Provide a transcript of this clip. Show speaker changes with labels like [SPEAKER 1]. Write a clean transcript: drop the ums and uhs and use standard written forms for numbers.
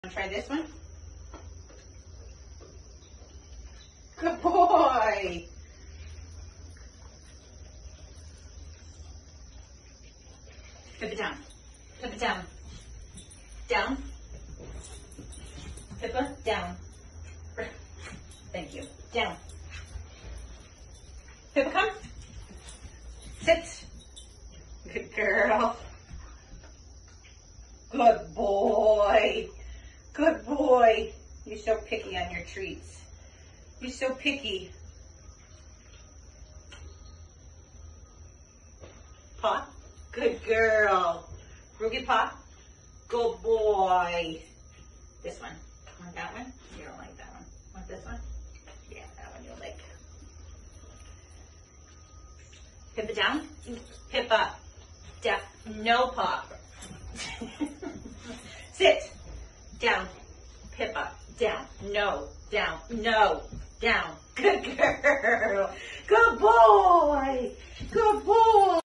[SPEAKER 1] Try this one. Good boy. Flip it down. Flip it down. Down. Pippa, down. Thank you. Down. Pippa, come. Sit. Good girl. Good boy. Good boy. You're so picky on your treats. You're so picky. Paw. Good girl. Rugi paw. Good boy. This one. Want that one? You don't like that one. Want this one? Yeah, that one you'll like. Pippa down. Pippa. Down. No paw. Sit. Down. Pippa. Down. No. Down. No. Down. Good girl. Good boy.